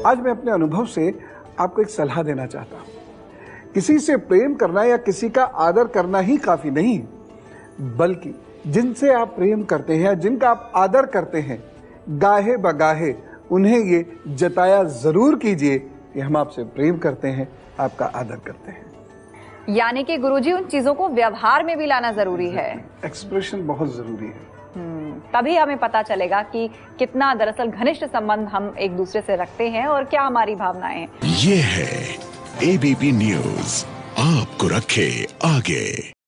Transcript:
आज मैं अपने अनुभव से आपको एक सलाह देना चाहता हूं। किसी से प्रेम करना या किसी का आदर करना ही काफी नहीं, बल्कि जिनसे आप प्रेम करते हैं, जिनका आप आदर करते हैं, गाहे बगाहे उन्हें ये जताया जरूर कीजिए कि हम आपसे प्रेम करते हैं, आपका आदर करते हैं। यानी कि गुरुजी उन चीजों को व्यवहार में भी लाना जरूरी है। एक्सप्रेशन बहुत जरूरी है। तभी हमें पता चलेगा कि कितना दरअसल घनिष्ठ संबंध हम एक दूसरे से रखते हैं और क्या हमारी भावनाएं हैं। ये है एबीपी न्यूज, आपको रखे आगे।